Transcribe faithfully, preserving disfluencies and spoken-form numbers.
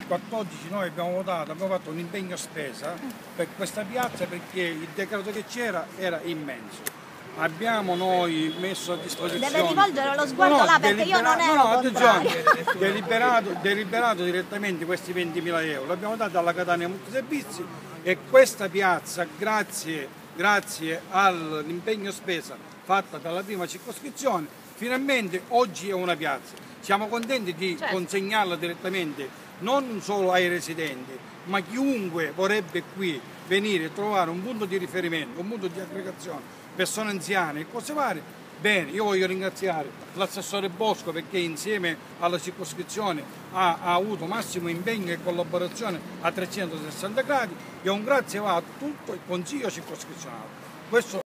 quattordici noi abbiamo votato, abbiamo fatto un impegno spesa per questa piazza perché il decreto che c'era era immenso. Abbiamo noi messo a disposizione... Deve rivolgere lo sguardo no, no, là perché io non ero no, no, contraria. deliberato, deliberato direttamente questi ventimila euro, l'abbiamo dato alla Catania Multiservizi e questa piazza, grazie, grazie all'impegno spesa fatta dalla prima circoscrizione, finalmente oggi è una piazza. Siamo contenti di certo. consegnarla direttamente non solo ai residenti, ma chiunque vorrebbe qui venire a trovare un punto di riferimento, un punto di aggregazione, persone anziane e cose varie. Bene, io voglio ringraziare l'assessore Bosco perché insieme alla circoscrizione ha, ha avuto massimo impegno e collaborazione a trecentosessanta gradi e un grazie va a tutto il Consiglio circoscrizionale. Questo